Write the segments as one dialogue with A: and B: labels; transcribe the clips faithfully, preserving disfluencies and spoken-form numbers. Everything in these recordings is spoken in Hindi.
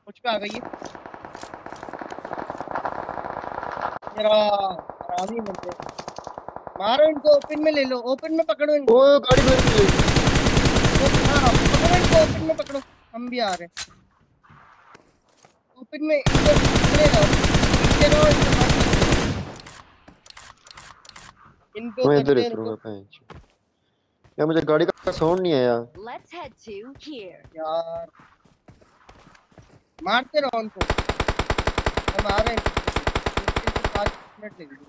A: कुछ पे आ गई है मेरा हरामी बंदे। मारो इनको, ओपन में ले लो, ओपन में पकड़ो इनको।
B: ओ गाड़ी मेरे लिए।
A: हाँ पकड़ो इनको, ओपन में पकड़ो। हम भी आ रहे हैं ओपन में, इनको पकड़े जाओ, पीछे रहो, इनको मार इनको
B: मैं इधर
A: करते
B: ही
A: हैं इनको।
B: करूंगा पैंच। यार मुझे गाड़ी का साउंड नहीं आया।
C: Let's head to here.
A: यार मारते रहो उनको, हम आ रहे हैं। मुश्किल से पाँच मिनट लगेंगे।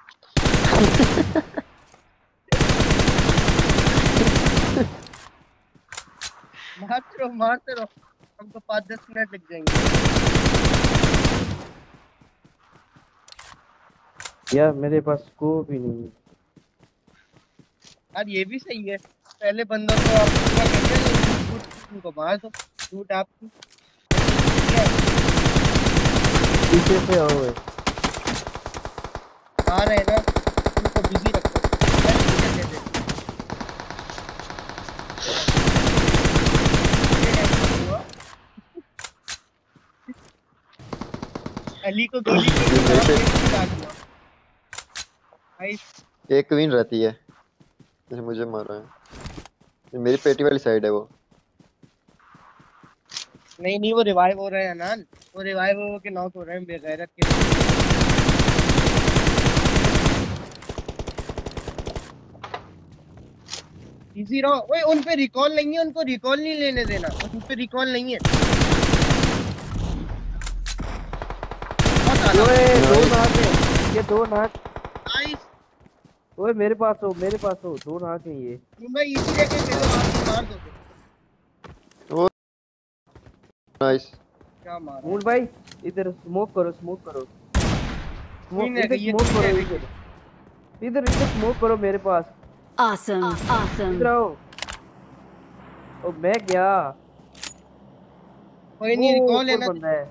A: मारते रहो मारते रहो, हमको पाँच दस मिनट लग जाएंगे।
D: यार मेरे पास स्कोप ही नहीं है।
A: यार ये भी सही है, पहले बंदों को आप पूरा करके लो, लूट उनको मार दो, लूट आपकी।
D: पीछे से आओ भाई।
A: आ रहे हैं ना, उनको बिजी रखो। अली को गोली भाई
B: एक क्वीन रहती है, जैसे मुझे मारा है। मेरी पेटी वाली साइड है वो।
A: नहीं नहीं, वो रिवाइव हो रहे हैं ना, वो रिवाइव हो के नॉक हो रहे हैं बेगैरत के। इजी रहो। ओए उन पे रिकॉल नहीं है, उनको रिकॉल नहीं लेने देना, उन पे रिकॉल नहीं है।
D: ओए दो नाक है ये, दो नाक।
A: नाइस।
D: ओए मेरे पास हो, मेरे पास हो, दो नाक है ये।
A: मुंबई इजी लेके चलो, आप मार दोगे।
B: Oh nice.
A: क्या मारा
D: मूल भाई इधर स्मोक करो, स्मोक करो, स्मोक इधर,
A: ये
D: स्मोक करो इधर, इधर इधर स्मोक करो मेरे पास।
C: Awesome, awesome.
D: इधर आओ। ओ मैं गया।
A: कोई नहीं, रिकॉल है
D: ऊपर
A: ना
D: बंदा है।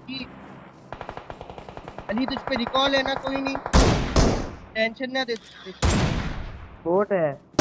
A: अली तुझ पे रिकॉल है ना, कोई नहीं टेंशन ना दे।
D: बोट है।